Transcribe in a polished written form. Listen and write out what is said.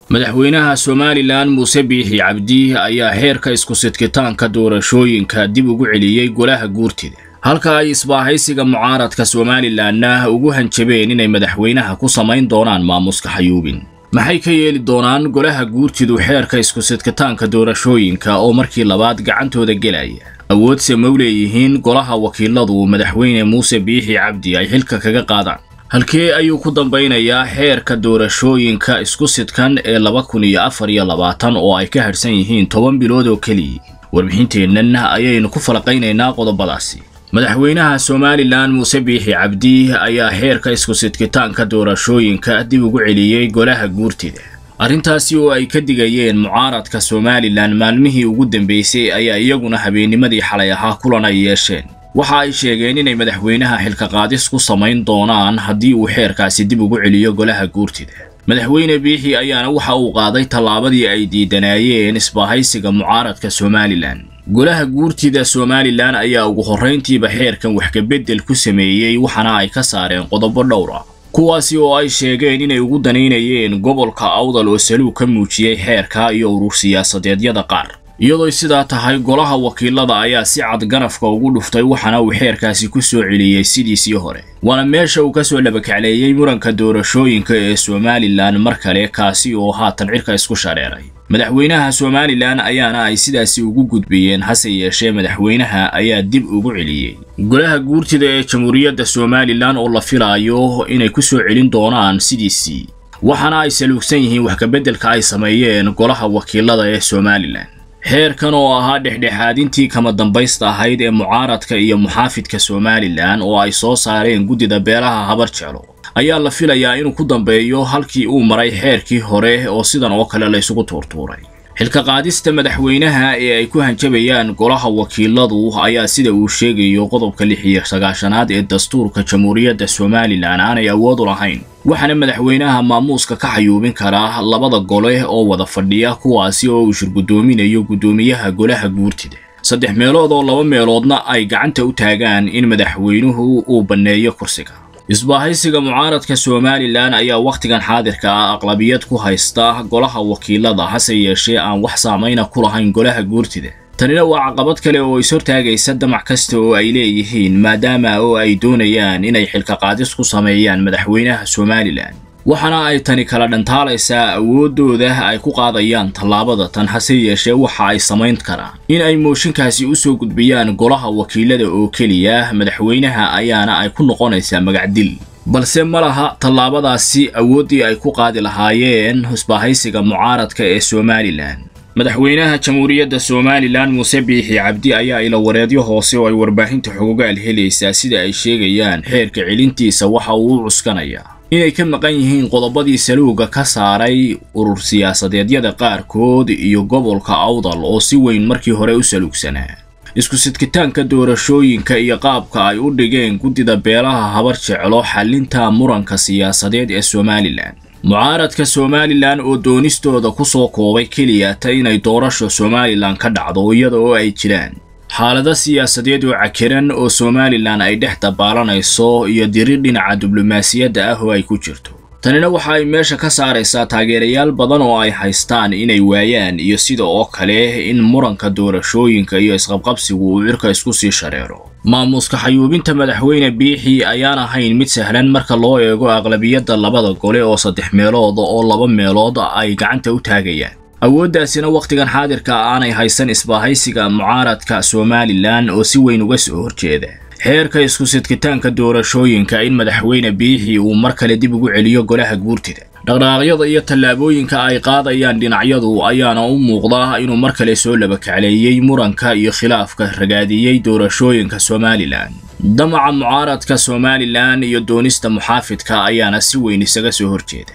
madaxweynaha Somaliland Muuse Biixi Cabdi ayaa heerka isku sidkitaanka doorashooyinka dib ugu celiyay golaha guurtida halka ay isbaahaysiga mucaaradka Somalilandna ugu hanjabeen inay madaxweynaha ku samayn doonaan maamuska xayuubin maxay ka yeeli doonaan golaha guurtidu heerka isku sidkitaanka doorashooyinka oo markii labaad gacantooda gelaya awood samawleeyihiin golaha wakiiladu madaxweyne Muuse Biixi Cabdi ay xilka kaga qaadaan halkee ayuu ku dambaynayaa heerka doorashooyinka isku sidkan ee 2024 oo ay ka harsan yihiin 10 bilood oo kaliya warbixinteennan ayaynu ku falaqaynaynaa qodobadaasi madaxweynaha Somaliland Muuse Biixi Cabdi ayaa heerka isku sidkitaanka doorashooyinka dib ugu celiyay golaha guurtida arrintaasi oo ay ka digayeen mucaaradka Somaliland maalmihii ugu dambeysay ayaa iyaguna habeennimadii xalay ahaa kulan ay yeesheen waxa ay sheegeen inay madaxweynaha xilka qaadis ku samayn doonaan haddii uu heerkaasi dib ugu celiyo golaha guurtida madaxweyne Biixi ayaana waxa uu qaaday tallaabadii ay diidanayeen isbaahaysiga mucaaradka Somaliland golaha guurtida Somaliland ayaa ugu horreyntiiba heerkan wax ka bedel ku sameeyay waxana ay ka saareen qodobo dhowr ah kuwaasi oo ay sheegeen inay ugu daneynayeen gobolka Awdal oo saluug ka muujiyay heerka iyo urur siyaasadeedyada qaar iyadoo sidaa tahay golaha wakiilada ayaa si cad garafka ugu dhuftay waxana uu heerkaasi ku soo celiyay sidiisii hore wana meesha uu ka soo labakacleeyay muranka doorashooyinka ee Somaliland mar kale kaasi oo haatan cirka isku shareeray madaxweynaha Somaliland ayaana ay sidaasi ugu gudbiyeen hase yeeshee madaxweynaha ayaa dib ugu celiyay golaha guurtida ee Jamhuuriyadda Somaliland oo la filayo inay ku soo celin doonaan sidiisii waxana ay saluugsan yihiin wax ka bedelka ay sameeyeen golaha wakiilada ee Somaliland heerkan oo ahaa dhexdhexaadintii kama dambaysta ahayd ee mucaaradka iyo muxaafidka Somaliland oo ay soo saareen gudida beelaha habar jeclo ayaa la filayaa inuu ku dambeeyo halkii uu maray heerkii hore oo sidan oo kale la isugu tuurtuuray xilka qaadista madaxweynaha ee ay ku hanjabayaan golaha wakiiladu ayaa sida uu sheegayo qodobka 69aad ee dastuurka Jamhuuriyadda Somaliland aanay awood u lahayn waxana madaxweynaha maamuuska ka xayuubin kara labada gole oo wada fadhiya kuwaasi oo uu shirgudoominayo gudoomiyaha golaha guurtida 3 meelood oo 2 meeloodna ay gacanta u taagaan in madaxweynuhu uu baneeyo kursiga isbaahaysiga mucaaradka Somaliland ayaa waqtigan xaadirka ah aqlabiyad ku haysta golaha wakiilada hase yeeshee aan wax saameyn ku lahayn golaha guurtida tanina waa caqabad kale oo is hortaagaysa damac kasta oo ay leeyihiin maadaama oo ay doonayaan inay xilka qaadis ku sameeyaan madaxweynaha Somaliland waxana ay tani kala dhantaalaysaa awoodooda ay ku qaadayaan tallaabada tan hase yeeshee waxa ay samayn karaan in ay mooshinkaasi u soo gudbiyaan golaha wakiilada oo kaliya madaxweynaha ayaana ay ku noqonaysaa magacdil balse malaha tallaabadaasi awoodii ay ku qaadi lahaayeen isbaahaysiga mucaaradka ee Somaliland madaxweynaha Jamhuuriyadda Somaliland Muuse Biixi Cabdi ayaa ila wareedyo hoose oo ay warbaahinta xogogaal helaysaa sida ay sheegayaan heerka celintiisa waxa uu cuskanayaa inay ka maqan yihiin qodobadii saluuga ka saaray urur siyaasadeedyada qaarkood iyo gobolka Awdal oo si weyn markii hore u saluugsanaa isku sidkitaanka doorashooyinka iyo qaabka ay u dhigeen gudida beelaha habar jeclo xalinta muranka siyaasadeed ee Somaliland mucaaradka Somaliland oo doonistooda ku soo koobay kaliya inay doorasho Somaliland ka dhacdo iyada oo ay jiraan xaalada siyaasadeed oo cakiran oo Somaliland ay dhex dabaalanayso iyo dirir dhinaca diblomaasiyadda ah oo ay ku jirto tanina waxa ay meesha ka saaraysaa taageerayaal badan oo ay haystaan inay waayaan iyo sida oo kale in muranka doorashooyinka iyo isqabqabsigu uu cirka isku sii shareero maamuska xayuubinta madaxweyne Biixi ayaan ahayn mid sahlan marka loo eego aqlabiyadda labada gole oo 3 meelood oo 2 meelood ay gacanta u taagayaan awooddaasina waqtigan xaadirka aanay haysan isbaahaysiga mucaaradka Somaliland oo si weyn uga soo horjeeda heerka isku sidkitaanka doorashooyinka in madaxweyne Biixi uu mar kale dib ugu celiyo golaha guurtida dhaqdhaqaaqyada iyo tallaabooyinka ay qaadayaan dhinacyadu ayaana u muuqda inuu mar kale soo labakacleeyay muranka iyo khilaafka ragaadiyay doorashooyinka Somaliland damaca mucaaradka Somaliland iyo doonista muxaafidka ayaana si weyn isaga soo horjeeda